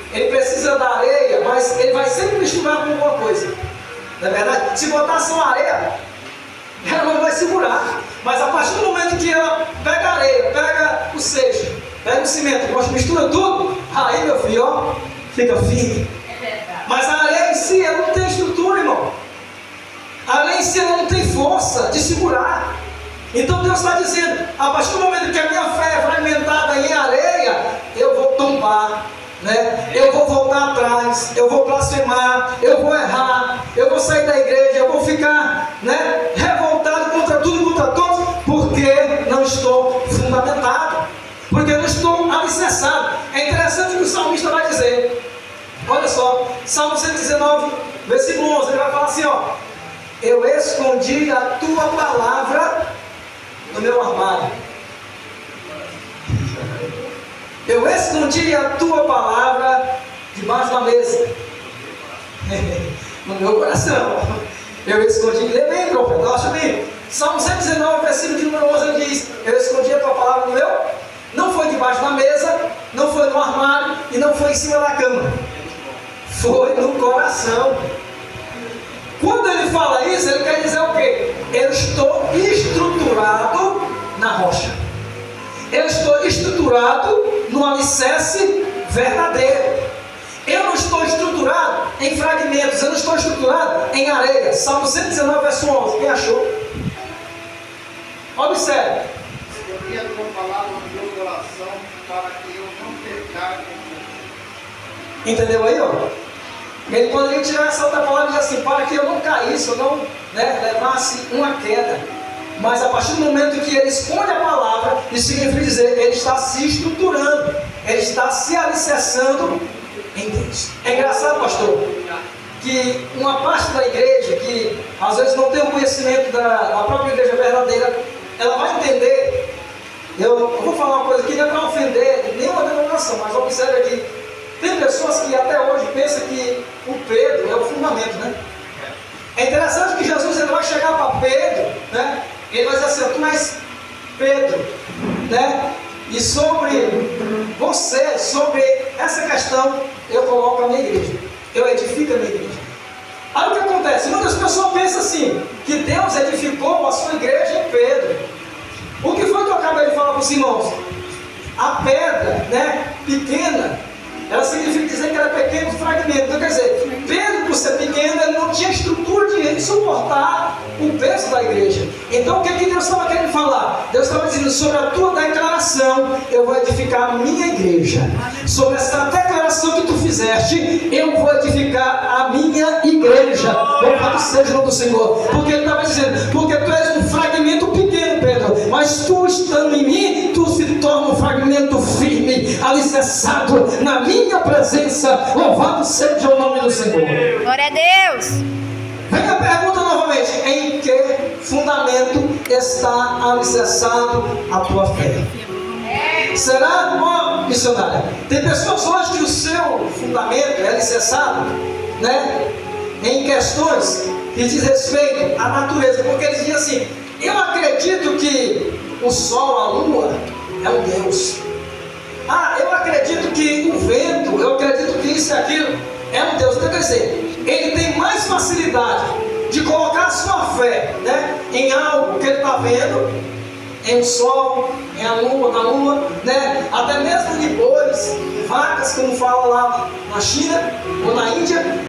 ele precisa da areia, mas ele vai sempre misturar com alguma coisa. Não é verdade? Se botar só areia, ela não vai segurar. Mas a partir do momento que ela pega a areia, pega o seixo, pega o cimento, mistura tudo, aí, meu filho, ó, fica firme. Mas a areia em si, ela não tem estrutura, irmão. A areia em si, ela não tem força de segurar. Então Deus está dizendo, a partir do momento que a minha fé é fragmentada em areia, eu vou tombar, né? Eu vou voltar atrás, eu vou blasfemar, eu vou errar, eu vou sair da igreja, eu vou ficar, né, revoltado contra tudo e contra todos, porque não estou fundamentado, porque não estou alicerçado. É interessante o que o salmista vai dizer. Olha só, Salmo 119, versículo 11, ele vai falar assim, ó: eu escondi a tua palavra no meu armário. Eu escondi a tua palavra debaixo da mesa. No meu coração. Eu escondi. Lê bem, profeta, acha bem. Salmo 119, versículo de número 11, ele diz: eu escondi a tua palavra no meu. Não foi debaixo da mesa, não foi no armário e não foi em cima da cama. Foi no coração. Quando ele fala isso, ele quer dizer o quê? Eu estou estruturado na rocha. Eu estou estruturado no alicerce verdadeiro. Eu não estou estruturado em fragmentos. Eu não estou estruturado em areia. Salmo 119, verso 11. Quem achou? Observe. Escolhi a tua palavra no meu coração para que eu não pecar. Entendeu aí, ó? Ele poderia tirar essa outra palavra e dizer assim, para que eu não caísse, eu não, né, levasse uma queda. Mas a partir do momento que ele esconde a palavra, isso significa dizer, ele está se estruturando, ele está se alicerçando em Deus. É engraçado, pastor, que uma parte da igreja, que às vezes não tem o conhecimento da própria igreja verdadeira, ela vai entender. Eu vou falar uma coisa aqui, não é para ofender nenhuma denominação, mas observe aqui. Tem pessoas que até hoje pensam que o Pedro é o fundamento, né? É interessante que Jesus ele vai chegar para Pedro, né? Ele vai dizer assim, tu és Pedro, né? E sobre você, sobre essa questão, eu coloco a minha igreja. Eu edifico a minha igreja. Aí o que acontece? Muitas pessoas pensam assim, que Deus edificou a sua igreja em Pedro. O que foi que eu acabei de falar para os irmãos? A pedra, né, pequena, ela significa dizer que era pequeno fragmento. Então quer dizer, Pedro, por ser pequeno, ele não tinha estrutura de suportar o peso da igreja. Então o que Deus estava querendo falar? Deus estava dizendo, sobre a tua declaração, eu vou edificar a minha igreja. Sobre essa declaração que tu fizeste, eu vou edificar a minha igreja. Louvado seja o nome do Senhor. Porque ele estava dizendo, porque tu és um fragmento pequeno, Pedro, mas tu estando em mim, tu se torna um fragmento firme, alicerçado na minha presença. Louvado seja o nome do Senhor. Glória a Deus. Vem a pergunta novamente: em que fundamento está alicerçado a tua fé? Será, ó, missionária, tem pessoas hoje que o seu fundamento é alicerçado, né, em questões que diz respeito à natureza, porque eles dizem assim: eu acredito que o sol, a lua é um Deus. Ah, eu acredito que o vento, eu acredito que isso e aquilo é um Deus. Então quer dizer, ele tem mais facilidade de colocar a sua fé, né, em algo que ele está vendo, em um sol, em a lua, na lua, né, até mesmo de bois, vacas, como fala lá na China ou na Índia.